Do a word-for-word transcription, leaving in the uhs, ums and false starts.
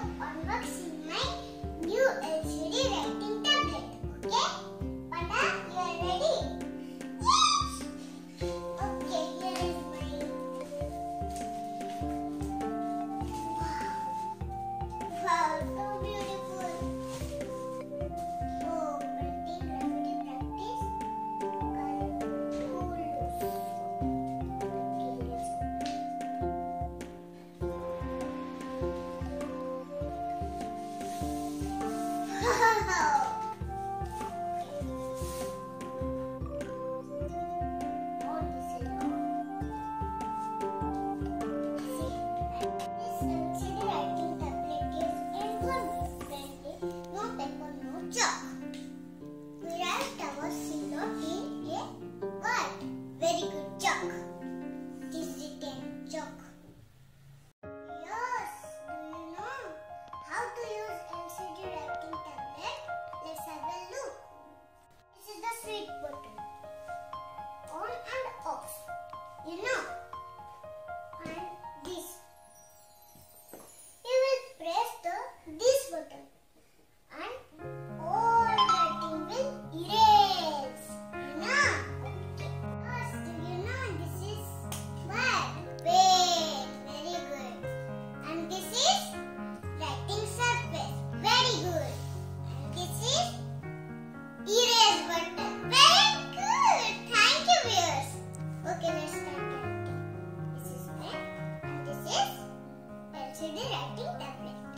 unboxing my new L C D writing tablet. Okay? Panda, you are ready? Yes! Okay, here is my wow. Wow, so beautiful. Oh, multi gravity practice. Cool. Okay, let's very good chalk. This is ten chalk. Yes, do you know how to use L C D writing tablet? Let's have a look. This is the switch button. On and off. You know. And this. You will press the this button. And all writing will erase. You know? Okay. Yes, do you know this is what? Pen. Very good. And this is writing surface. Very good. And this is erase button. Very good. Thank you, viewers. Okay, let's start writing. This is pen and this is L C D writing tablet.